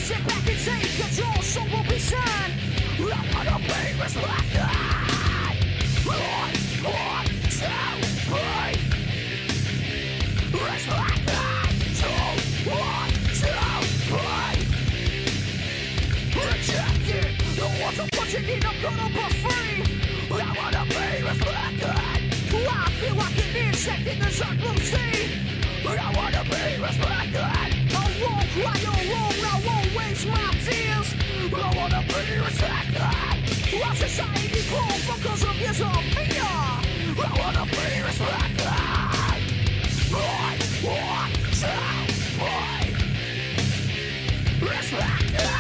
sit back and take control, so we'll be signed. I wanna be respected. I want to be respected. Rejected. The ones I'm punching in, I'm gonna bust free. I wanna be respected. I feel like an insect in the circle sea. I wanna be respected. I won't cry alone, I won't waste my tears. I wanna be respected. Our society grows because of years of fear. I wanna be respected. I want to be respected.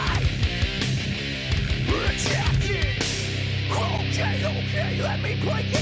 Rejected. Okay, let me break it.